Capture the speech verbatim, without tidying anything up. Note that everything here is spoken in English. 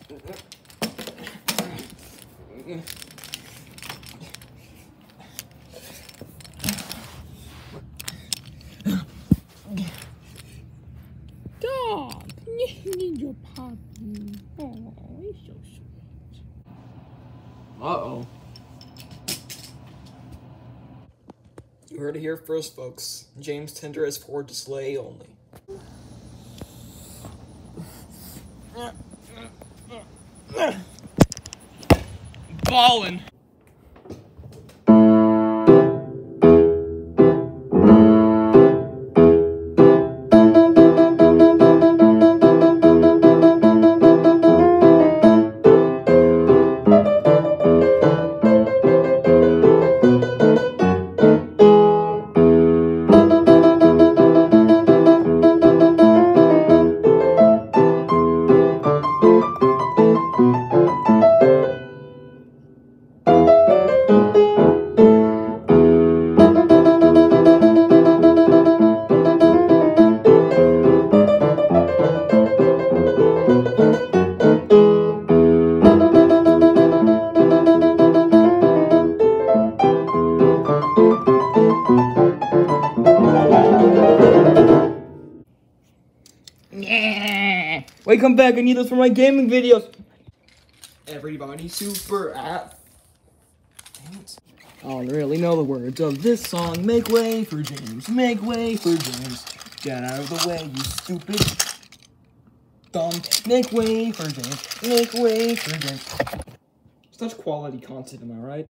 Stop! You need your puppy. Oh, he's so sweet. Uh-oh. You heard it here first, folks. James Tinder is for display only. Ballin'. Yeah. Wait, come back. I need those for my gaming videos. Everybody super app. Damn it. I don't really know the words of this song. Make way for James. Make way for James. Get out of the way, you stupid dumb. Make way for James. Make way for James. Such quality content, am I right?